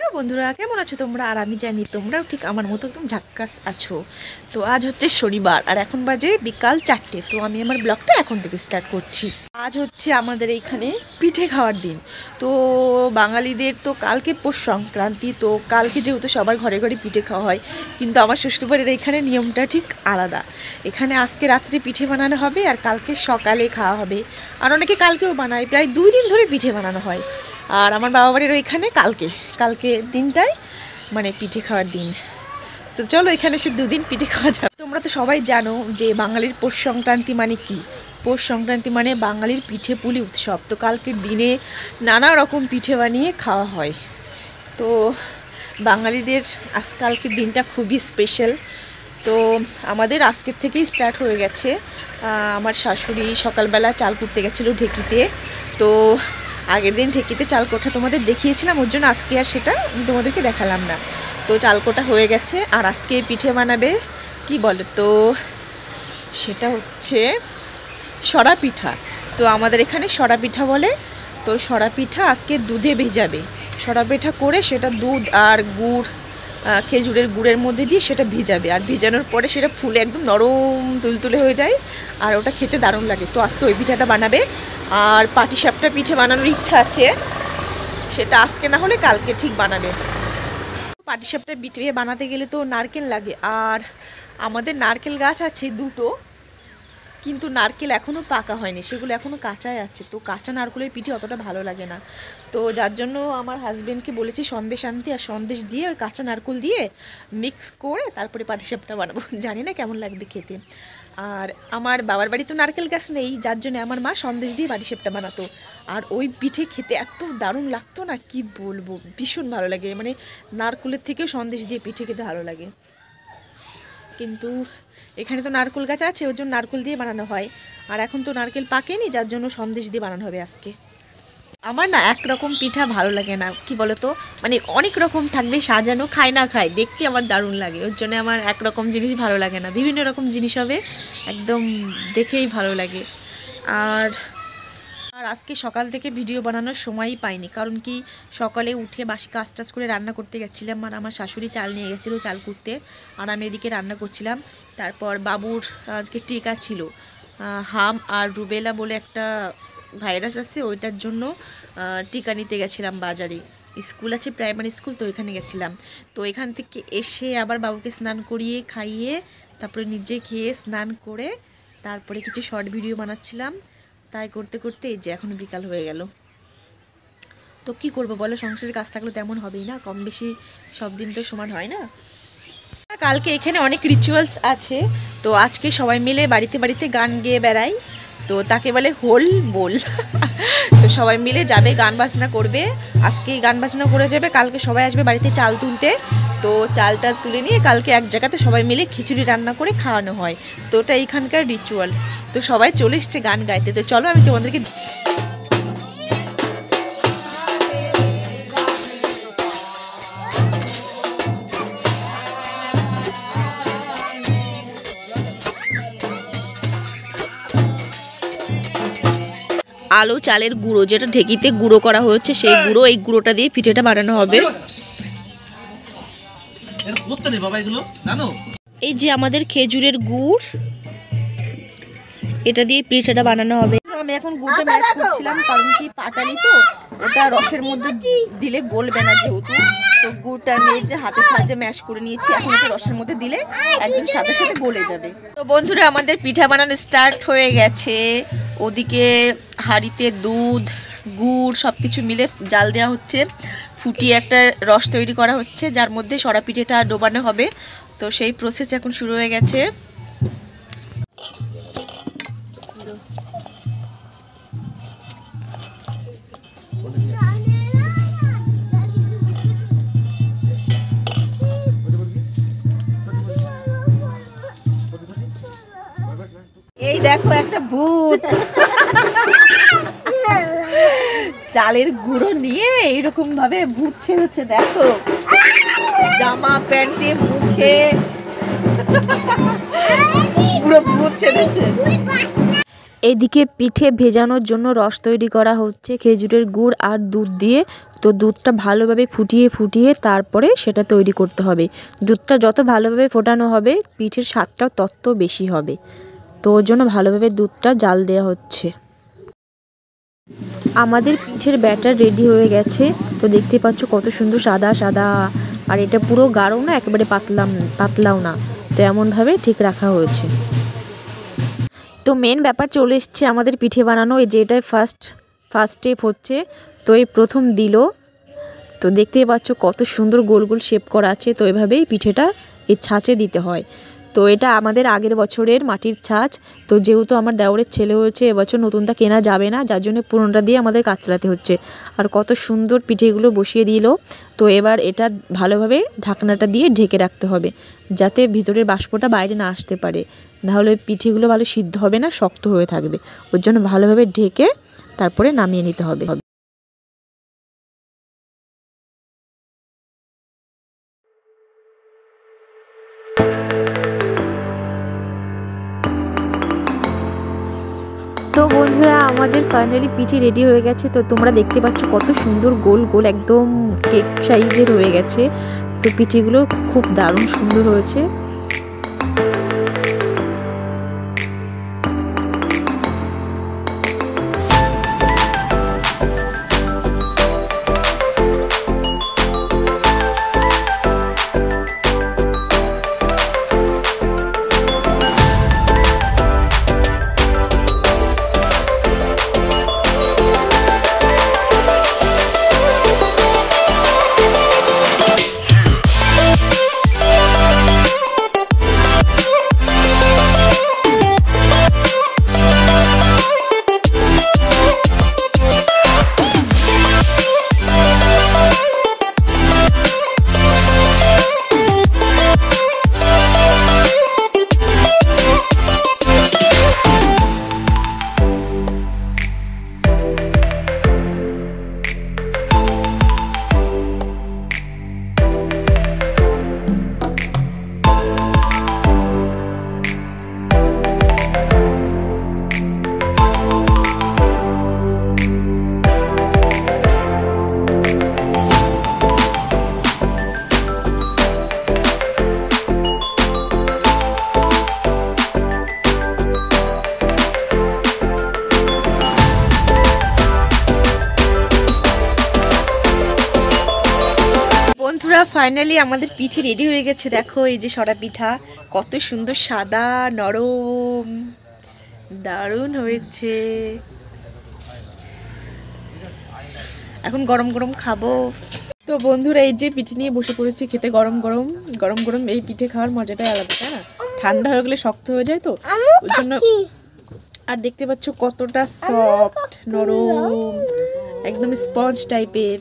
বন্ধুরা কেমন আছো তোমরা? আর আমি জানি তোমরাও ঠিক আমার মতো একদম ঝাক্কাস আছো। তো আজ হচ্ছে শনিবার আর এখন বাজে বিকাল 4টে। তো আমি আমার ব্লগটা এখন থেকে স্টার্ট করছি। আজ হচ্ছে আমাদের এইখানে পিঠে খাওয়ার দিন। তো বাঙালিদের তো কালকে পৌষ সংক্রান্তি, তো কালকে যেহেতু সবার ঘরে ঘরে পিঠে খাওয়া হয়, কিন্তু আমার শ্বশুরবাড়ির এখানে নিয়মটা ঠিক আলাদা। এখানে আজকে রাত্রে পিঠে বানানো হবে আর কালকে সকালে খাওয়া হবে। আর অনেকে কালকেও বানায়, প্রায় 2 দিন ধরে পিঠে বানানো হয়। আর আমার বাবা বাড়ির ওইখানে কালকে দিনটাই মানে পিঠে খাওয়ার দিন। তো চলো এখানে সে 2 দিন পিঠে খাওয়া যাবে। তোমরা তো সবাই জানো যে বাঙালির পৌষ সংক্রান্তি মানে কি। পৌষ সংক্রান্তি মানে বাঙালির পিঠে পুলি উৎসব। তো কালকের দিনে নানা রকম পিঠে বানিয়ে খাওয়া হয়। তো বাঙালিদের আজকালকের দিনটা খুবই স্পেশাল। তো আমাদের আজকের থেকেই স্টার্ট হয়ে গেছে। আমার শাশুড়ি সকালবেলা চাল কুটতে গেছিলো ঢেকিতে। তো আগের দিন ঢেকিতে চাল কোটা তোমাদের দেখিয়েছিলাম, ওর জন্য আজকে আর সেটা তোমাদেরকে দেখালাম না। তো চাল কোটা হয়ে গেছে আর আজকে পিঠে বানাবে কি বলে তো, সেটা হচ্ছে সরা পিঠা। তো আমাদের এখানে সরা পিঠা বলে। তো সরা পিঠা আজকে দুধে ভেজাবে। সরা পিঠা করে সেটা দুধ আর গুড়, খেজুরের গুড়ের মধ্যে দিয়ে সেটা ভিজাবে। আর ভিজানোর পরে সেটা ফুলে একদম নরম তুলতুলে হয়ে যায় আর ওটা খেতে দারুণ লাগে। তো আজকে ওই পিঠাটা বানাবে। আর পাটিসাপটা পিঠে বানানোর ইচ্ছা আছে, সেটা আজকে না হলে কালকে ঠিক বানাবে। পাটিসাপটা পিঠে বানাতে গেলে তো নারকেল লাগে। আর আমাদের নারকেল গাছ আছে 2টো, কিন্তু নারকেল এখনও পাকা হয়নি, সেগুলো এখনও কাঁচাই আছে। তো কাঁচা নারকেলের পিঠে অতটা ভালো লাগে না। তো যার জন্য আমার হাজব্যান্ডকে বলেছি সন্দেশ আনতে, আর সন্দেশ দিয়ে ওই কাঁচা নারকেল দিয়ে মিক্স করে তারপরে পাটিসাপটা বানাবো। জানি না কেমন লাগবে খেতে। আর আমার বাবার বাড়ি তো নারকেল গাছ নেই, যার জন্য আমার মা সন্দেশ দিয়ে পাটিসাপটা বানাতো। আর ওই পিঠে খেতে এত দারুণ লাগতো না, কি বলবো, ভীষণ ভালো লাগে। মানে নারকেলের থেকেও সন্দেশ দিয়ে পিঠে খেতে ভালো লাগে। কিন্তু এখানে তো নারকেল গাছ আছে, ওর জন্য নারকেল দিয়ে বানানো হয়। আর এখন তো নারকেল পাকেনি, যার জন্য সন্দেশ দিয়ে বানানো হবে আজকে। আমার না একরকম পিঠা ভালো লাগে না, কি বলো তো, মানে অনেক রকম থাকবে সাজানো, খাই না খাই দেখতে আমার দারুণ লাগে। ওর জন্য আমার একরকম জিনিস ভালো লাগে না, বিভিন্ন রকম জিনিস হবে, একদম দেখেই ভালো লাগে। আর আজকে সকাল থেকে ভিডিও বানানোর সময়ই পাইনি, কারণ কি সকালে উঠে বাসি কাজ টাজ করে রান্না করতে গেছিলাম। আর আমার শাশুড়ি চাল নিয়ে গেছিলো চাল কুটতে, আর আমি এদিকে রান্না করছিলাম। তারপর বাবুর আজকে টিকা ছিল, হাম আর রুবেলা বলে একটা ভাইরাস আছে, ওইটার জন্য টিকা নিতে গেছিলাম বাজারে। স্কুল আছে, প্রাইমারি স্কুল, তো ওইখানে গেছিলাম। তো এখান থেকে এসে আবার বাবুকে স্নান করিয়ে খাইয়ে তারপরে নিজে খেয়ে স্নান করে তারপরে কিছু শর্ট ভিডিও বানাচ্ছিলাম। তাই করতে করতে এই যে এখন বিকাল হয়ে গেল। তো কি করব বলো, সংসারের কাজ থাকলে তেমন হবেই না, কম বেশি সব দিন তো সমান হয় না। কালকে এখানে অনেক রিচুয়ালস আছে। তো আজকে সবাই মিলে বাড়িতে বাড়িতে গান গেয়ে বেড়াই, তো তাকে বলে হোল বোল। তো সবাই মিলে যাবে, গান বাজনা করবে। আজকে গান বাজনা করে যাবে, কালকে সবাই আসবে বাড়িতে চাল তুলতে। তো চালটা তুলে নিয়ে কালকে এক জায়গাতে সবাই মিলে খিচুড়ি রান্না করে খাওয়ানো হয়। তো ওটা এইখানকার রিচুয়ালস। তো সবাই চলে এসছে গান গাইতে। তো চলো আমি তোমাদেরকে আলো চালের গুঁড়ো, যেটা ঢেকিতে গুঁড়ো করা হয়েছে সেই গুঁড়ো, এই গুঁড়োটা দিয়ে পিঠেটা বানানো হবে। এই যে আমাদের খেজুরের গুড়, এটা দিয়ে পিঠেটা বানানো হবে। আমি এখন গুড়টা ম্যাশ করছিলাম, কারণ কি পাটালি তো ওটা রসের মধ্যে দিলে গলবে না, যেহেতু তো গুড়টা নিয়ে যে হাতের সাহায্যে ম্যাশ করে নিয়েছি। এখন এটা রসের মধ্যে দিলে একদম সাথে সাথে গলে যাবে। তো বন্ধুরা আমাদের পিঠা বানানো স্টার্ট হয়ে গেছে। ওদিকে হাঁড়িতে দুধ গুড় সব কিছু মিলে জাল দেওয়া হচ্ছে, ফুটিয়ে একটা রস তৈরি করা হচ্ছে, যার মধ্যে সরা পিঠেটা ডোবানো হবে। তো সেই প্রসেস এখন শুরু হয়ে গেছে। এই দেখো একটা ভূত চালের গুঁড়ো নিয়ে এইরকম ভাবে ভূত ছেড়েছে, দেখো জামা প্যান্টে মুখে পুরো ভূত ছেড়েছে। এইদিকে পিঠে ভেজানোর জন্য রস তৈরি করা হচ্ছে খেজুরের গুড় আর দুধ দিয়ে। তো দুধটা ভালোভাবে ফুটিয়ে ফুটিয়ে তারপরে সেটা তৈরি করতে হবে। দুধটা যত ভালোভাবে ফোটানো হবে পিঠের স্বাদটাও তত বেশি হবে। তো ওর জন্য ভালোভাবে দুধটা জাল দেওয়া হচ্ছে। আমাদের পিঠের ব্যাটার রেডি হয়ে গেছে। তো দেখতে পাচ্ছ কত সুন্দর সাদা সাদা, আর এটা পুরো গাঢ়ও না একেবারে পাতলাও না। তো এমনভাবে ঠিক রাখা হয়েছে। তো মেন ব্যাপার চলে এসছে আমাদের পিঠে বানানো। এই যে এটাই ফার্স্ট স্টেপ হচ্ছে। তো এই প্রথম দিল। তো দেখতেই পাচ্ছ কত সুন্দর গোল গোল শেপ করা আছে। তো এভাবেই পিঠেটা এই ছাঁচে দিতে হয়। তো এটা আমাদের আগের বছরের মাটির ছাঁচ। তো যেহেতু আমার দেওরের ছেলে হয়েছে, এবছর নতুনটা কেনা যাবে না, যার জন্য পুরনোটা দিয়ে আমাদের কাজ চালাতে হচ্ছে। আর কত সুন্দর পিঠেগুলো বসিয়ে দিল। তো এবার এটা ভালোভাবে ঢাকনাটা দিয়ে ঢেকে রাখতে হবে, যাতে ভিতরের বাষ্পটা বাইরে না আসতে পারে। নাহলে পিঠেগুলো ভালো সিদ্ধ হবে না, শক্ত হয়ে থাকবে। ওর জন্য ভালোভাবে ঢেকে তারপরে নামিয়ে নিতে হবে। তো বন্ধুরা, আমাদের ফাইনালি পিঠে রেডি হয়ে গেছে। তো তোমরা দেখতে পাচ্ছ কত সুন্দর গোল গোল একদম কেক সাইজের হয়ে গেছে। তো পিঠেগুলো খুব দারুণ সুন্দর হয়েছে। বন্ধুরা, ফাইনালি আমাদের পিঠে রেডি হয়ে গেছে। দেখো এই যে সরা পিঠা, কত সুন্দর সাদা নরম, দারুণ হয়েছে। এখন গরম গরম খাবো। তো বন্ধুরা, এই যে পিঠে নিয়ে বসে পড়েছি খেতে। গরম গরম গরম গরম এই পিঠে খাওয়ার মজাটাই আলাদা, তাই না? ঠান্ডা হয়ে গেলে শক্ত হয়ে যায়, তো ওর জন্য। আর দেখতে পাচ্ছ কতটা সফট নরম, একদম স্পঞ্জ টাইপের।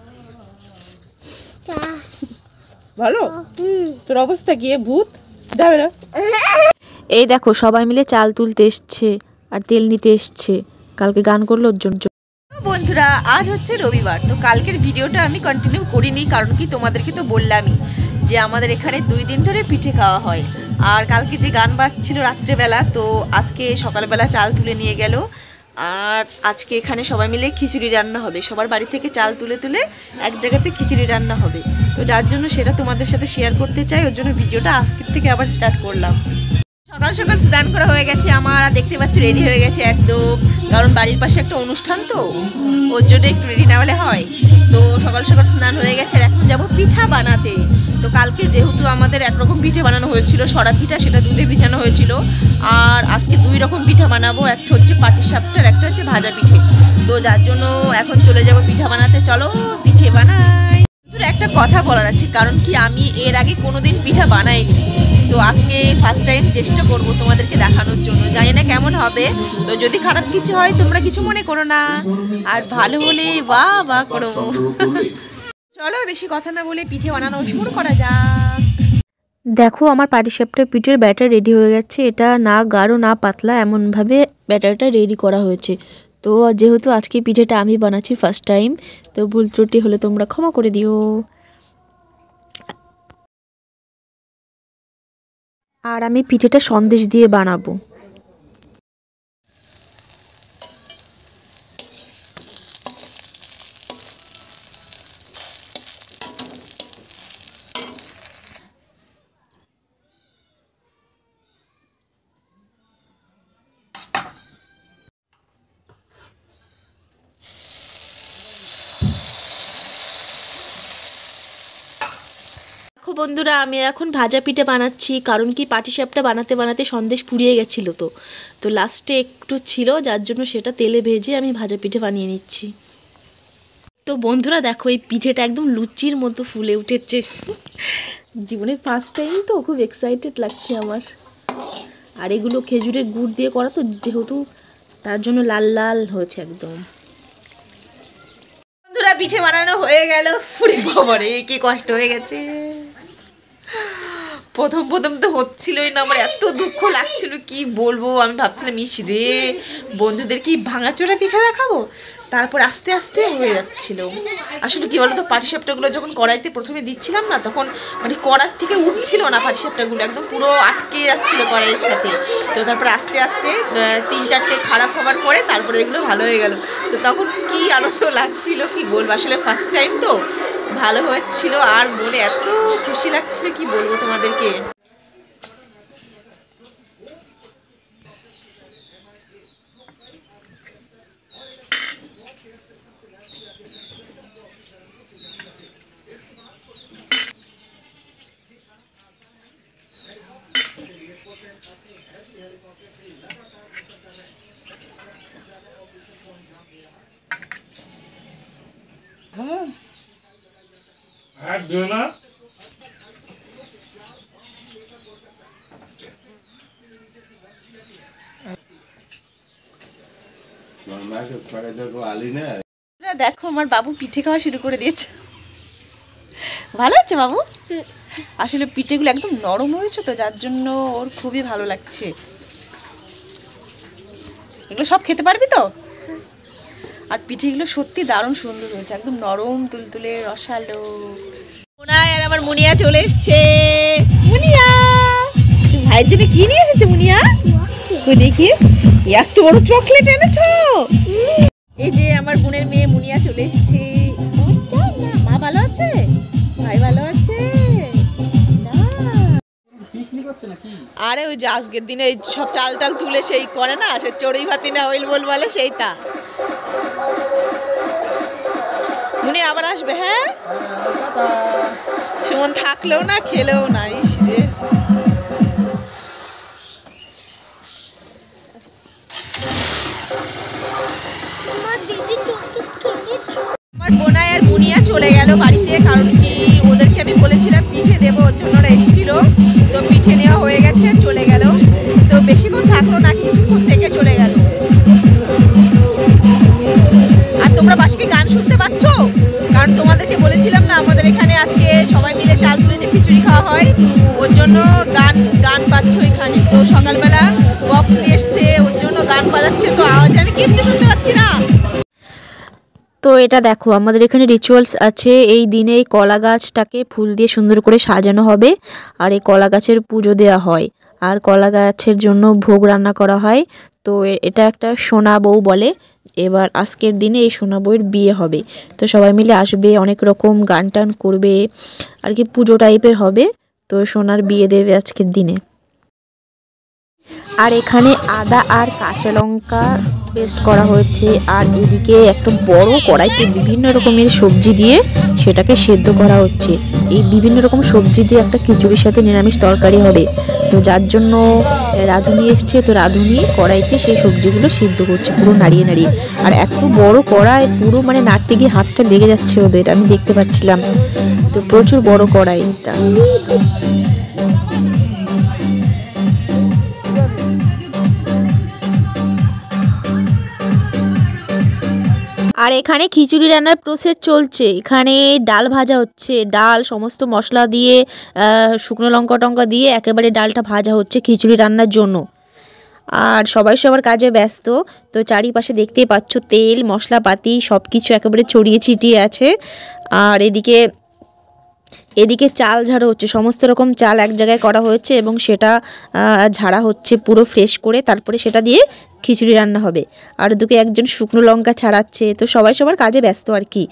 ভালো? তোর অবস্থা কি? ভূত যাবে না। এই দেখো সবাই মিলে চাল তুলতে এসছে আর তেল নিতে এসছে। কালকে গান করলো ওর জন্য। বন্ধুরা, আজ হচ্ছে রবিবার। তো কালকের ভিডিওটা আমি কন্টিনিউ করিনি, কারণ কি তোমাদেরকে তো বললামই যে আমাদের এখানে 2 দিন ধরে পিঠে খাওয়া হয়। আর কালকে যে গান বাজছিল রাত্রেবেলা, তো আজকে সকালবেলা চাল তুলে নিয়ে গেল। আর আজকে এখানে সবাই মিলে খিচুড়ি রান্না হবে। সবার বাড়ি থেকে চাল তুলে তুলে এক জায়গাতে খিচুড়ি রান্না হবে। তো যার জন্য সেটা তোমাদের সাথে শেয়ার করতে চাই, ওর জন্য ভিডিওটা আজকের থেকে আবার স্টার্ট করলাম। সকাল সকাল স্নান করা হয়ে গেছে আমার, আর দেখতে পাচ্ছ রেডি হয়ে গেছে একদম। কারণ বাড়ির পাশে একটা অনুষ্ঠান, তো ওর জন্য একটু রেডি না হলে হয়। তো সকাল সকাল স্নান হয়ে গেছে, আর এখন যাব পিঠা বানাতে। তো কালকে যেহেতু আমাদের একরকম পিঠে বানানো হয়েছিল, সরা পিঠা, সেটা দুধে ভিজানো হয়েছিল। আর আজকে 2 রকম পিঠা বানাবো, একটা হচ্ছে পাটিসাপটার, একটা হচ্ছে ভাজা পিঠে। তো যার জন্য এখন চলে যাব পিঠা বানাতে। চলো পিঠে বানাই। একটা কথা বলার আছে, কারণ কি আমি এর আগে কোনোদিন পিঠা বানাইনি। তো আজকে ফার্স্ট টাইম চেষ্টা করব তোমাদেরকে দেখানোর জন্য। জানি না কেমন হবে। তো যদি খারাপ কিছু হয় তোমরা কিছু মনে করো না, আর ভালো হলে বাহ বাহ করো। চলো বেশি কথা না বলে পিঠে বানানো শুরু করা যাক। দেখো আমার পাটিসাপটার পিঠের ব্যাটার রেডি হয়ে গেছে। এটা না গাঢ় না পাতলা, এমনভাবে ব্যাটারটা রেডি করা হয়েছে। তো যেহেতু আজকে পিঠেটা আমি বানাচ্ছি ফার্স্ট টাইম, তো ভুল ত্রুটি হলে তোমরা ক্ষমা করে দিও। আর আমি পিঠেটা সন্দেশ দিয়ে বানাবো। দেখো বন্ধুরা, আমি এখন ভাজা পিঠে বানাচ্ছি, কারণ কি পাটিসাপটা বানাতে বানাতে সন্দেশ পুড়িয়ে গেছিলো, তো লাস্টে একটু ছিল, যার জন্য সেটা তেলে ভেজে আমি ভাজা পিঠে বানিয়ে নিচ্ছি। তো বন্ধুরা দেখো, এই পিঠেটা একদম লুচির মতো ফুলে উঠেছে। জীবনে ফার্স্ট টাইম তো, খুব এক্সাইটেড লাগছে আমার। আর এগুলো খেজুরের গুড় দিয়ে করা তো, যেহেতু তার জন্য লাল লাল হয়েছে একদম। বন্ধুরা পিঠে বানানো হয়ে গেল। পুরি বাবারে কি কষ্ট হয়ে গেছে। প্রথম তো হচ্ছিলই না, আমার এত দুঃখ লাগছিল কি বলবো। আমি ভাবছিলাম ইস রে, বন্ধুদের কি ভাঙাচোরা পিঠা দেখাবো, তারপর আস্তে আস্তে হয়ে যাচ্ছিল। আসলে কি বলতো, পাটিসাপটাগুলো যখন কড়াইতে প্রথমে দিচ্ছিলাম না, তখন মানে কড়ার থেকে উঠছিল না পাটিসাপটাগুলো, একদম পুরো আটকে যাচ্ছিল কড়াইয়ের সাথে। তো তারপর আস্তে আস্তে 3-4টে খারাপ হওয়ার পরে তারপরে এগুলো ভালো হয়ে গেল। তো তখন কি আনন্দ লাগছিল কি বলবো। আসলে ফার্স্ট টাইম তো, ভালো হচ্ছিল আর মনে এত খুশি লাগছিল কি বলবো তোমাদেরকে। না দেখো আমার বাবু পিঠে খাওয়া শুরু করে দিয়েছে। ভালো হচ্ছে বাবু। আসলে পিঠেগুলো একদম নরম হয়েছে তো, যার জন্য ওর খুবই ভালো লাগছে। এগুলো সব খেতে পারবি তো? আর পিঠেগুলো সত্যি দারুণ সুন্দর হয়েছে, একদম নরম তুলতুলে রসালো। মুনিয়া আর আমার মুনিয়া চলে এসছে। মুনিয়া ভাইয়ের জন্য কি নিয়ে এসেছে মুনিয়া? দেখি এত বড় চকলেট এনেছো। এই যে আমার বোনের মেয়ে মুনিয়া চলে এসছে। মা ভালো আছে, ভাই ভালো আছে। আরে ওই যে আজকের দিনে এই সব চাল টাল তুলে সেই করে না, সে চড়ুই ভাতি না হইল বলে সেই তা। মুনি আবার আসবে। হ্যাঁ সুমন থাকলেও না খেলেও না। ইস রে, আমার বোনাই আর বুনিয়া চলে গেল বাড়িতে, কারণ কি ওদেরকে আমি বলেছিলাম পিঠে দেবো, ওর জন্য ওরা এসেছিল। তো পিঠে নেওয়া হয়ে গেছে, চলে গেল। তো বেশিক্ষণ থাকলো না, কিছুক্ষণ থেকে চলে গেল। আর তোমরা পাশে কি গান শুনতে পাচ্ছ? কারণ তোমাদেরকে বলেছিলাম না, আমাদের এখানে আজকে সবাই মিলে চাল তুলে যে খিচুড়ি খাওয়া হয়, ওর জন্য গান বাজছে ওইখানে। তো সকালবেলা বক্স নিয়ে এসছে, ওর জন্য গান বাজাচ্ছে, তো আওয়াজ আমি কিচ্ছু শুনতে পাচ্ছি না। তো এটা দেখো, আমাদের এখানে রিচুয়ালস আছে। এই দিনে এই কলা গাছটাকে ফুল দিয়ে সুন্দর করে সাজানো হবে, আর এই কলা গাছের পুজো দেওয়া হয়, আর কলা গাছের জন্য ভোগ রান্না করা হয়। তো এটা একটা সোনা বউ বলে। এবার আজকের দিনে এই সোনা বউয়ের বিয়ে হবে, তো সবাই মিলে আসবে, অনেক রকম গান টান করবে, আর কি পুজো টাইপের হবে। তো সোনার বিয়ে দেবে আজকের দিনে। আর এখানে আদা আর কাঁচা লঙ্কা পেস্ট করা হয়েছে, আর এদিকে একটা বড় কড়াইতে বিভিন্ন রকমের সবজি দিয়ে সেটাকে সেদ্ধ করা হচ্ছে। এই বিভিন্ন রকম সবজি দিয়ে একটা খিচুড়ির সাথে নিরামিষ তরকারি হবে। তো যার জন্য রাঁধুনি এসছে, তো রাঁধুনি কড়াইতে সেই সবজিগুলো সিদ্ধ করছে পুরো নাড়িয়ে নাড়িয়ে। আর এত বড় কড়াই, পুরো মানে নাড়তে গিয়ে হাতটা লেগে যাচ্ছে ওদের, আমি দেখতে পাচ্ছিলাম। তো প্রচুর বড় কড়াইটা। আর এখানে খিচুড়ি রান্নার প্রসেস চলছে। এখানে ডাল ভাজা হচ্ছে, ডাল সমস্ত মশলা দিয়ে শুকনো লঙ্কা টঙ্কা দিয়ে একেবারে ডালটা ভাজা হচ্ছে খিচুড়ি রান্নার জন্য। আর সবাই সবার কাজে ব্যস্ত। তো চারিপাশে দেখতেই পাচ্ছ তেল মশলাপাতি সব কিছু একেবারে ছড়িয়ে ছিটিয়ে আছে। আর এদিকে চাল ঝাড়া হচ্ছে, সমস্ত রকম চাল এক জায়গায় করা হয়েছে এবং সেটা ঝাড়া হচ্ছে পুরো ফ্রেশ করে, তারপরে সেটা দিয়ে খিচুড়ি রান্না হবে। আর ওদিকে একজন শুকনো লঙ্কা ছাড়াচ্ছে। তো সবাই সবার কাজে ব্যস্ত আর কি।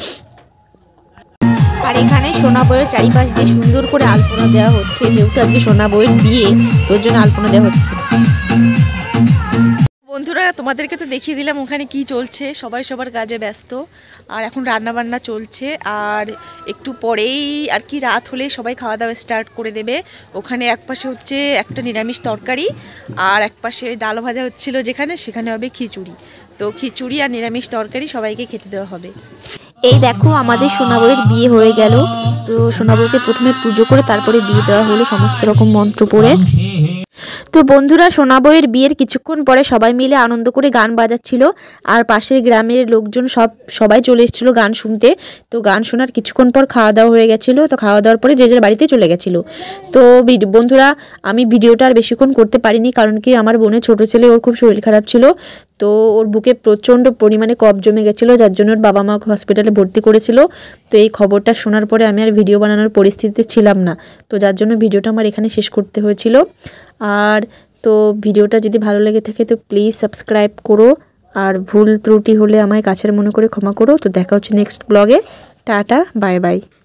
আর এখানে সোনা বইয়ের চারিপাশ দিয়ে সুন্দর করে আলপনা দেওয়া হচ্ছে, যেহেতু আজকে সোনা বইয়ের বিয়ে, তোর জন্য আলপনা দেওয়া হচ্ছে। বন্ধুরা তোমাদেরকে তো দেখিয়ে দিলাম ওখানে কি চলছে, সবাই সবার কাজে ব্যস্ত। আর এখন রান্না বান্না চলছে, আর একটু পরেই আর কি রাত হলে সবাই খাওয়া দাওয়া স্টার্ট করে দেবে। ওখানে এক পাশে হচ্ছে একটা নিরামিষ তরকারি, আর এক পাশে ডাল ভাজা হচ্ছিল সেখানে হবে খিচুড়ি। তো খিচুড়ি আর নিরামিষ তরকারি সবাইকে খেতে দেওয়া হবে। এই দেখো আমাদের সোনাবইয়ের বিয়ে হয়ে গেল। তো সোনাবইকে প্রথমে পুজো করে তারপরে বিয়ে দেওয়া হলো সমস্ত রকম মন্ত্র পড়ে। তো বন্ধুরা, সোনাবইয়ের বিয়ের কিছুক্ষণ পরে সবাই মিলে আনন্দ করে গান বাজাচ্ছিল, আর পাশের গ্রামের লোকজন সবাই চলে এসেছিল গান শুনতে। তো গান শোনার কিছুক্ষণ পর খাওয়া দাওয়া হয়ে গেছিলো। তো খাওয়া দাওয়ার পরে যে যার বাড়িতে চলে গেছিলো। তো বন্ধুরা, আমি ভিডিওটা আর বেশিক্ষণ করতে পারিনি, কারণ কি আমার বোনের ছোটো ছেলে, ওর খুব শরীর খারাপ ছিল। তো ওর বুকে প্রচণ্ড পরিমাণে কফ জমে গেছিলো, যার জন্য ওর বাবা মা হসপিটালে ভর্তি করেছিল। তো এই খবরটা শোনার পরে আমি আর ভিডিও বানানোর পরিস্থিতিতে ছিলাম না, তো যার জন্য ভিডিওটা আমার এখানে শেষ করতে হয়েছিল। আর তো ভিডিওটা যদি ভালো লেগে থাকে তো প্লিজ সাবস্ক্রাইব করো, আর ভুল ত্রুটি হলে আমায় কাছের মনে করে ক্ষমা করো। তো দেখা হচ্ছে নেক্সট ব্লগে। Tata, bye by.